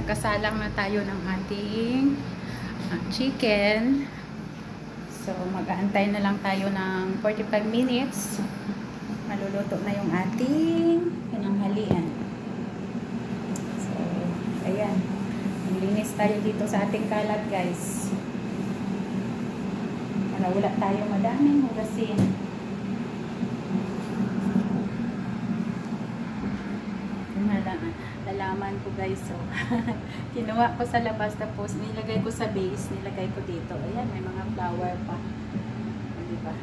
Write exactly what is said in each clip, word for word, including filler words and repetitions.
nagkasalang na tayo ng ating uh, chicken. So, mag-aantay na lang tayo ng forty-five minutes. Maluluto na yung ating pinanghalian. So, ayan. Maglinis tayo dito sa ating kalat, guys. Para wala tayo madaming hugasin. Lalaman ko, guys. So, kinuha ko sa labas, tapos nilagay ko sa base, nilagay ko dito. Ayan, may mga flower pa. Diba?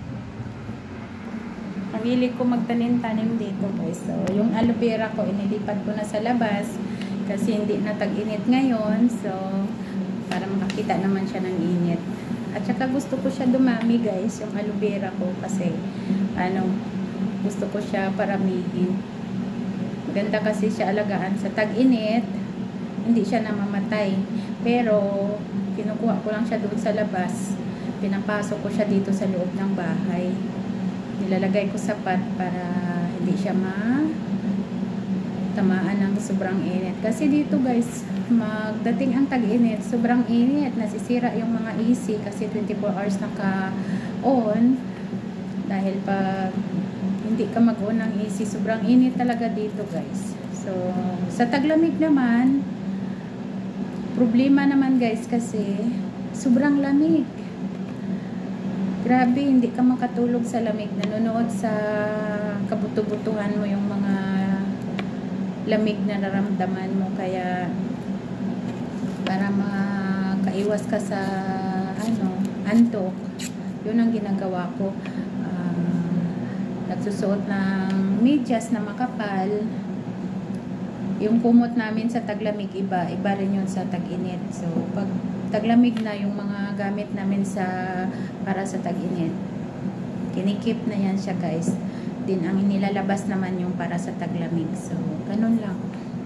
Pamili ko magtanim-tanim dito, guys. So, yung aloe vera ko, inilipad ko na sa labas kasi hindi na tag-init ngayon. So, para makakita naman siya ng init. At saka gusto ko siya dumami, guys, yung aloe vera ko kasi ano, gusto ko siya paramihin. Ganda kasi siya alagaan sa tag-init, hindi siya namamatay. Pero, kinukuha ko lang siya doon sa labas. Pinapasok ko siya dito sa loob ng bahay. Nilalagay ko sa pot para hindi siya matamaan ng sobrang init. Kasi dito, guys, magdating ang tag-init, sobrang init. Nasisira yung mga A C kasi twenty-four hours naka-on. Dahil pag hindi ka mag-on ng A C, sobrang init talaga dito, guys. So, sa taglamig naman, problema naman, guys, kasi sobrang lamig. Grabe, hindi ka makatulog sa lamig. Nanonood sa kabuto-butuhan mo yung mga lamig na nararamdaman mo. Kaya, para makaiwas ka sa ano, antok, yun ang ginagawa ko. Nagsusuot ng medyas na makapal. Yung kumot namin sa taglamig iba, iba rin yun sa tag-init. So, pag taglamig na yung mga gamit namin sa para sa tag-init, kinikip na yan siya, guys. Din ang inilalabas naman yung para sa taglamig. So, ganun lang.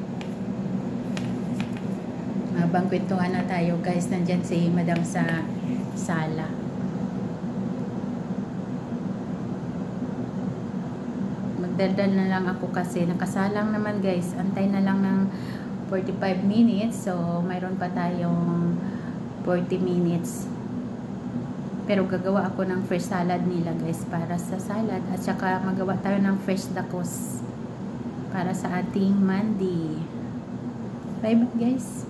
Habang kwentuhan na tayo, guys, nandyan si Madam sa sala. Daldal na lang ako kasi nakasalang naman, guys. Antay na lang ng forty-five minutes. So, mayroon pa tayong forty minutes. Pero gagawa ako ng fresh salad nila, guys, para sa salad. At saka magawa tayo ng fresh tacos para sa ating mandi. Bye, guys.